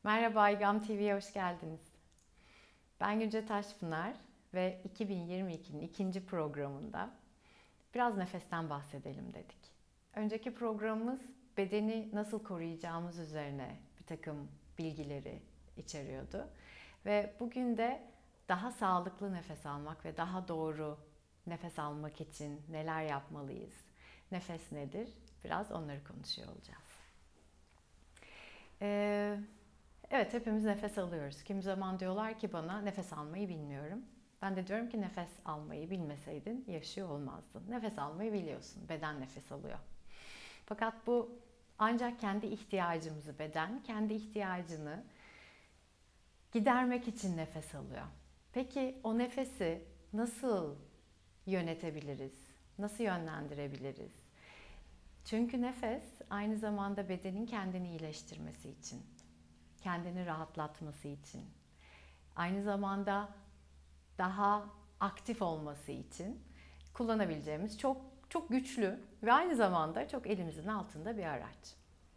Merhaba, Aygam TV'ye hoş geldiniz. Ben Gülce Taşpınar ve 2022'nin ikinci programında biraz nefesten bahsedelim dedik. Önceki programımız bedeni nasıl koruyacağımız üzerine bir takım bilgileri içeriyordu. Ve bugün de daha sağlıklı nefes almak ve daha doğru nefes almak için neler yapmalıyız? Nefes nedir? Biraz onları konuşuyor olacağız. Evet, hepimiz nefes alıyoruz. Kimi zaman diyorlar ki bana nefes almayı bilmiyorum. Ben de diyorum ki nefes almayı bilmeseydin yaşıyor olmazdın. Nefes almayı biliyorsun. Beden nefes alıyor. Fakat bu ancak kendi ihtiyacımızı, beden kendi ihtiyacını gidermek için nefes alıyor. Peki o nefesi nasıl yönetebiliriz? Nasıl yönlendirebiliriz? Çünkü nefes aynı zamanda bedenin kendini iyileştirmesi için, kendini rahatlatması için, aynı zamanda daha aktif olması için kullanabileceğimiz çok güçlü ve aynı zamanda çok elimizin altında bir araç.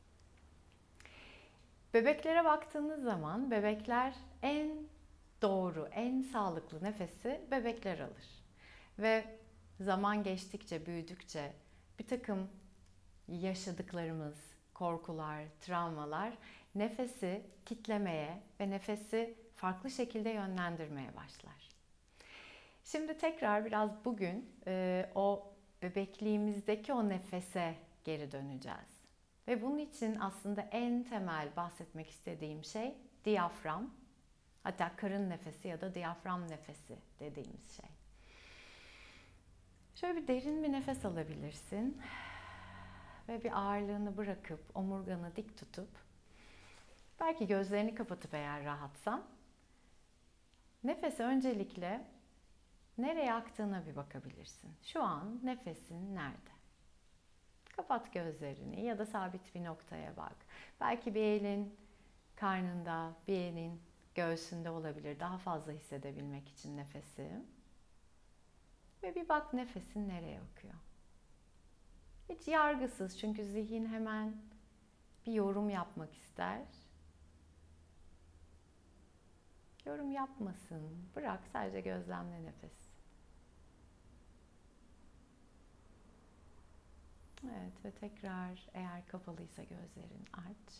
Bebeklere baktığınız zaman bebekler en doğru, en sağlıklı nefesi bebekler alır. Ve zaman geçtikçe, büyüdükçe bir takım yaşadıklarımız, korkular, travmalar nefesi kitlemeye ve nefesi farklı şekilde yönlendirmeye başlar. Şimdi tekrar biraz bugün o bebekliğimizdeki o nefese geri döneceğiz. Ve bunun için aslında en temel bahsetmek istediğim şey diyafram. Hatta karın nefesi ya da diyafram nefesi dediğimiz şey. Şöyle bir derin bir nefes alabilirsin. Ve bir ağırlığını bırakıp, omurganı dik tutup, belki gözlerini kapatıp eğer rahatsan, nefese öncelikle nereye aktığına bir bakabilirsin. Şu an nefesin nerede? Kapat gözlerini ya da sabit bir noktaya bak. Belki bir elin karnında, bir elin göğsünde olabilir. Daha fazla hissedebilmek için nefesi. Ve bir bak nefesin nereye akıyor. Hiç yargısız, çünkü zihin hemen bir yorum yapmak ister. Yorum yapmasın. Bırak, sadece gözlemle nefes. Evet ve tekrar eğer kapalıysa gözlerin aç.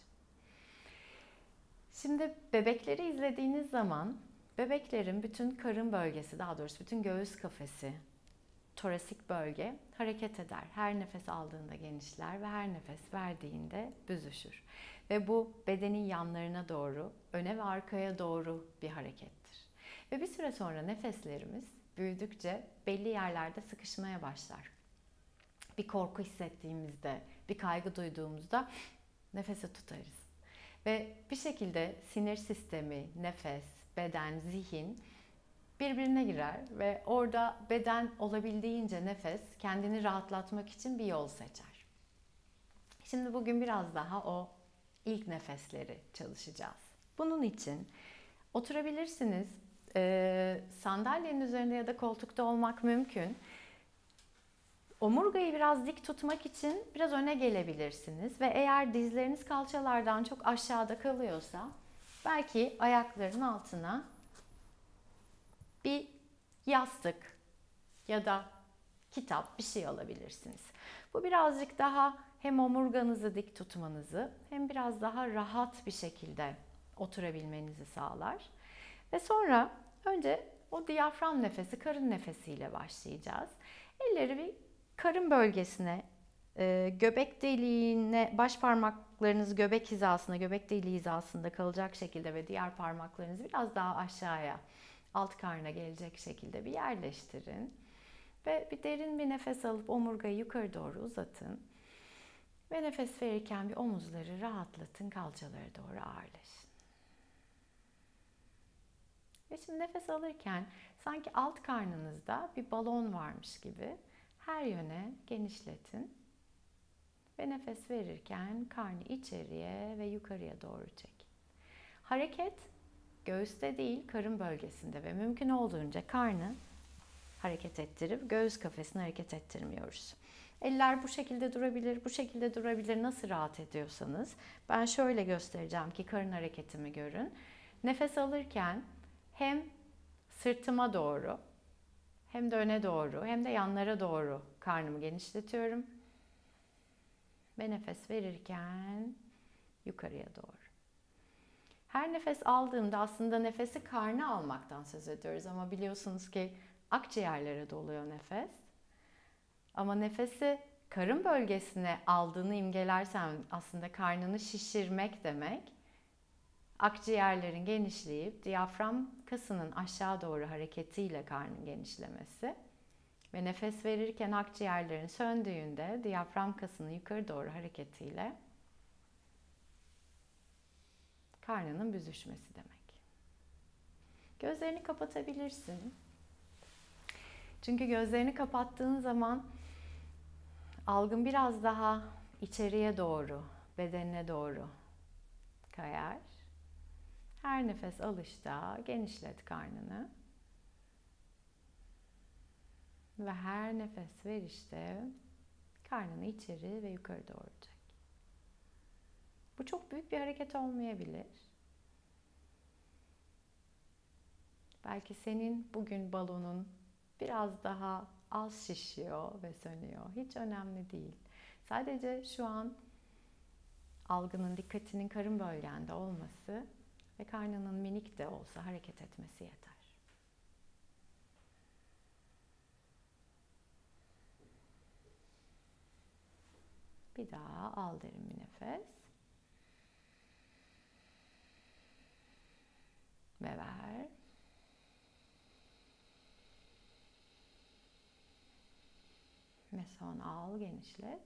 Şimdi bebekleri izlediğiniz zaman bebeklerin bütün karın bölgesi, daha doğrusu bütün göğüs kafesi, torasik bölge hareket eder. Her nefes aldığında genişler ve her nefes verdiğinde büzüşür. Ve bu bedenin yanlarına doğru, öne ve arkaya doğru bir harekettir. Ve bir süre sonra nefeslerimiz büyüdükçe belli yerlerde sıkışmaya başlar. Bir korku hissettiğimizde, bir kaygı duyduğumuzda nefesi tutarız. Ve bir şekilde sinir sistemi, nefes, beden, zihin birbirine girer ve orada beden olabildiğince nefes kendini rahatlatmak için bir yol seçer. Şimdi bugün biraz daha o ilk nefesleri çalışacağız. Bunun için oturabilirsiniz. Sandalyenin üzerinde ya da koltukta olmak mümkün. Omurgayı biraz dik tutmak için biraz öne gelebilirsiniz ve eğer dizleriniz kalçalardan çok aşağıda kalıyorsa belki ayakların altına bir yastık ya da kitap, bir şey alabilirsiniz. Bu birazcık daha hem omurganızı dik tutmanızı hem biraz daha rahat bir şekilde oturabilmenizi sağlar. Ve sonra önce o diyafram nefesi, karın nefesiyle başlayacağız. Elleri bir karın bölgesine, göbek deliğine, baş parmaklarınız göbek hizasında, göbek deliği hizasında kalacak şekilde ve diğer parmaklarınızı biraz daha aşağıya, alt karna gelecek şekilde bir yerleştirin. Ve bir derin bir nefes alıp omurgayı yukarı doğru uzatın. Ve nefes verirken bir omuzları rahatlatın, kalçalara doğru ağırlaşın. Ve şimdi nefes alırken sanki alt karnınızda bir balon varmış gibi her yöne genişletin. Ve nefes verirken karnı içeriye ve yukarıya doğru çekin. Hareket göğüste değil, karın bölgesinde ve mümkün olduğunca karnı hareket ettirip göğüs kafesini hareket ettirmiyoruz. Eller bu şekilde durabilir, bu şekilde durabilir, nasıl rahat ediyorsanız. Ben şöyle göstereceğim ki karın hareketimi görün. Nefes alırken hem sırtıma doğru, hem de öne doğru, hem de yanlara doğru karnımı genişletiyorum. Ve nefes verirken yukarıya doğru. Her nefes aldığımda aslında nefesi karna almaktan söz ediyoruz ama biliyorsunuz ki akciğerlere doluyor nefes. Ama nefesi karın bölgesine aldığını imgelersen aslında karnını şişirmek demek. Akciğerlerin genişleyip diyafram kasının aşağı doğru hareketiyle karnın genişlemesi. Ve nefes verirken akciğerlerin söndüğünde diyafram kasının yukarı doğru hareketiyle karnının büzüşmesi demek. Gözlerini kapatabilirsin. Çünkü gözlerini kapattığın zaman algın biraz daha içeriye doğru, bedenine doğru kayar. Her nefes alışta genişlet karnını. Ve her nefes verişte karnını içeri ve yukarı doğru çek. Bu çok büyük bir hareket olmayabilir. Belki senin bugün balonun biraz daha az şişiyor ve sönüyor. Hiç önemli değil. Sadece şu an algının, dikkatinin karın bölgende olması ve karnının minik de olsa hareket etmesi yeter. Bir daha al derin bir nefes. Ve ver. Ve son al, genişlet.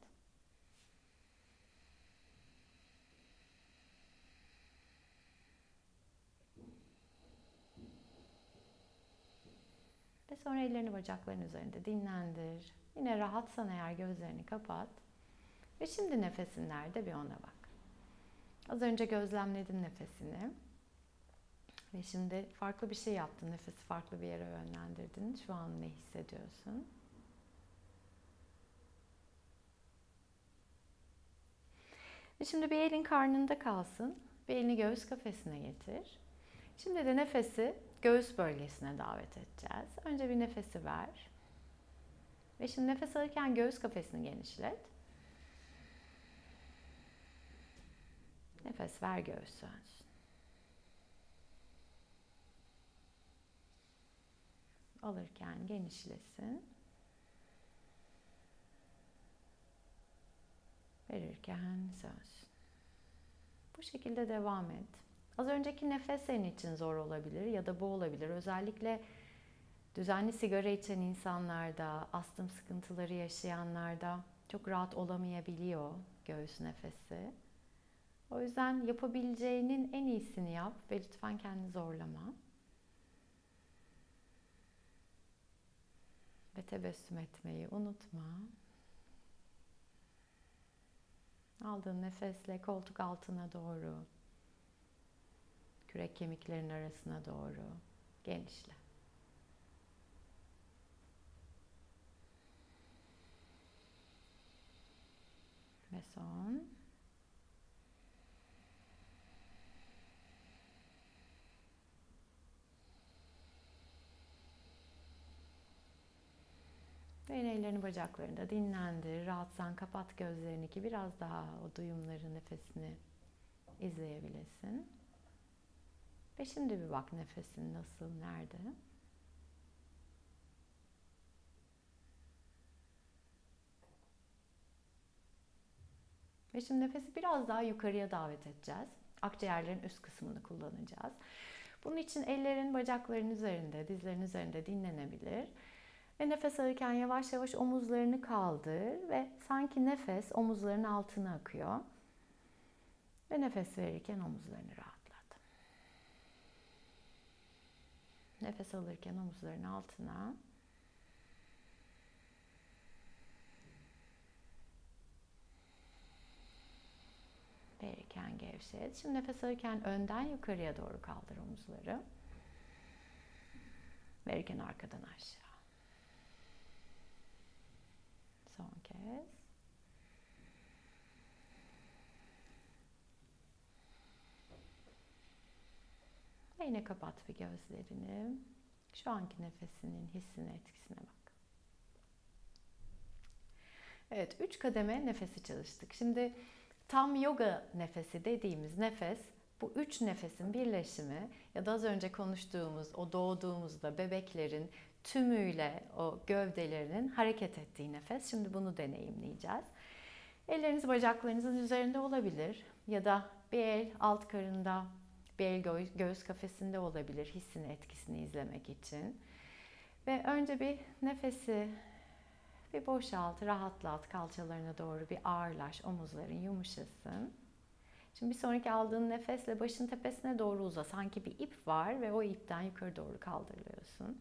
Ve sonra ellerini bacakların üzerinde dinlendir. Yine rahatsan eğer gözlerini kapat. Ve şimdi nefesin nerede bir ona bak. Az önce gözlemledin nefesini. Ve şimdi farklı bir şey yaptın. Nefesi farklı bir yere yönlendirdin. Şu an ne hissediyorsun? Ve şimdi bir elin karnında kalsın. Bir elini göğüs kafesine getir. Şimdi de nefesi göğüs bölgesine davet edeceğiz. Önce bir nefesi ver. Ve şimdi nefes alırken göğüs kafesini genişlet. Nefes ver, göğüs sönsün. Alırken genişlesin. Verirken sönsün. Bu şekilde devam et. Az önceki nefes senin için zor olabilir ya da bu olabilir. Özellikle düzenli sigara içen insanlarda, astım sıkıntıları yaşayanlarda çok rahat olamayabiliyor göğüs nefesi. O yüzden yapabileceğinin en iyisini yap ve lütfen kendini zorlama. Ve tebessüm etmeyi unutma. Aldığın nefesle koltuk altına doğru, kürek kemiklerin arasına doğru genişle. Ve son. Ve ellerini bacaklarında dinlendir. Rahatsan kapat gözlerini ki biraz daha o duyumları, nefesini izleyebilesin. Ve şimdi bir bak nefesin nasıl, nerede? Ve şimdi nefesi biraz daha yukarıya davet edeceğiz. Akciğerlerin üst kısmını kullanacağız. Bunun için ellerin bacakların üzerinde, dizlerin üzerinde dinlenebilir. Ve nefes alırken yavaş yavaş omuzlarını kaldır ve sanki nefes omuzların altına akıyor. Ve nefes verirken omuzlarını rahatlat. Nefes alırken omuzların altına. Verirken gevşet. Şimdi nefes alırken önden yukarıya doğru kaldır omuzları. Verirken arkadan aşağı. Son kez. Ve yine kapat bir gözlerini. Şu anki nefesinin hissine, etkisine bak. Evet, 3 kademe nefesi çalıştık. Şimdi tam yoga nefesi dediğimiz nefes, bu 3 nefesin birleşimi ya da az önce konuştuğumuz o doğduğumuzda bebeklerin tümüyle o gövdelerinin hareket ettiği nefes. Şimdi bunu deneyimleyeceğiz. Elleriniz bacaklarınızın üzerinde olabilir ya da bir el alt karında, bir el göğüs kafesinde olabilir hissini, etkisini izlemek için. Ve önce bir nefesi bir boşalt, rahatlat, kalçalarına doğru bir ağırlaş, omuzların yumuşasın. Şimdi bir sonraki aldığın nefesle başın tepesine doğru uza. Sanki bir ip var ve o ipten yukarı doğru kaldırılıyorsun.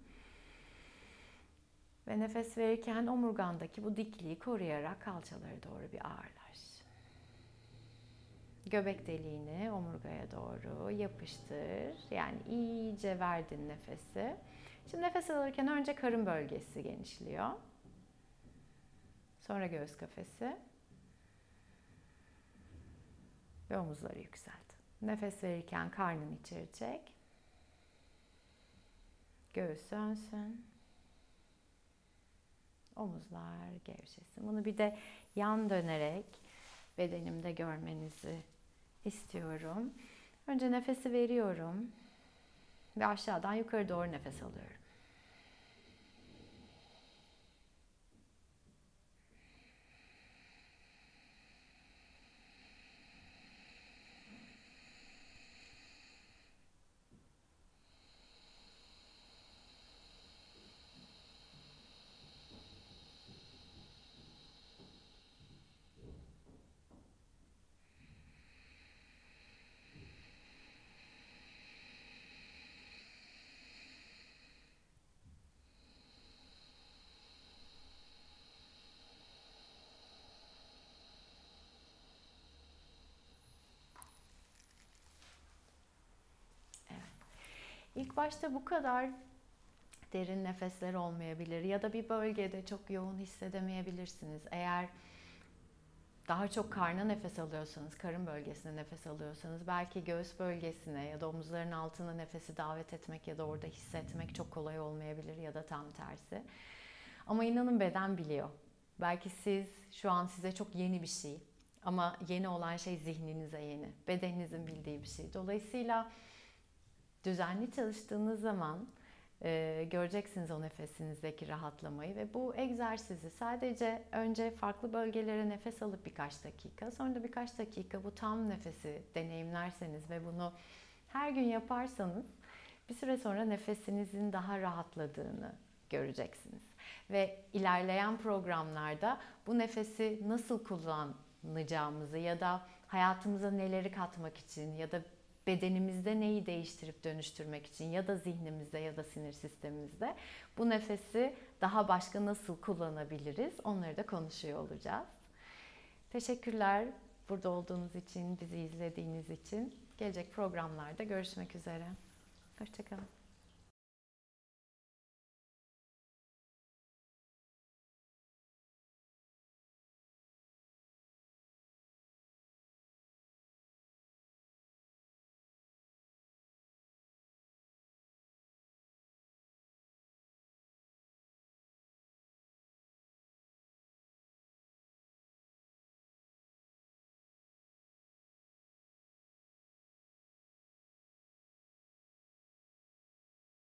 Ve nefes verirken omurgandaki bu dikliği koruyarak kalçalara doğru bir ağırlaş. Göbek deliğini omurgaya doğru yapıştır. Yani iyice verdin nefesi. Şimdi nefes alırken önce karın bölgesi genişliyor. Sonra göğüs kafesi. Ve omuzları yükselt. Nefes verirken karnını içeri çek. Göğüs dönsün. Omuzlar gevşesin. Bunu bir de yan dönerek bedenimde görmenizi istiyorum. Önce nefesi veriyorum ve aşağıdan yukarı doğru nefes alıyorum. İlk başta bu kadar derin nefesler olmayabilir ya da bir bölgede çok yoğun hissedemeyebilirsiniz. Eğer daha çok karna nefes alıyorsanız, karın bölgesine nefes alıyorsanız belki göğüs bölgesine ya da omuzların altına nefesi davet etmek ya da orada hissetmek çok kolay olmayabilir ya da tam tersi. Ama inanın beden biliyor. Belki siz şu an size çok yeni bir şey ama yeni olan şey zihninize yeni. Bedeninizin bildiği bir şey. Dolayısıyla düzenli çalıştığınız zaman göreceksiniz o nefesinizdeki rahatlamayı ve bu egzersizi sadece önce farklı bölgelere nefes alıp birkaç dakika, sonra da birkaç dakika bu tam nefesi deneyimlerseniz ve bunu her gün yaparsanız bir süre sonra nefesinizin daha rahatladığını göreceksiniz. Ve ilerleyen programlarda bu nefesi nasıl kullanacağımızı ya da hayatımıza neleri katmak için ya da bedenimizde neyi değiştirip dönüştürmek için ya da zihnimizde ya da sinir sistemimizde bu nefesi daha başka nasıl kullanabiliriz onları da konuşuyor olacağız. Teşekkürler burada olduğunuz için, bizi izlediğiniz için. Gelecek programlarda görüşmek üzere. Hoşça kalın.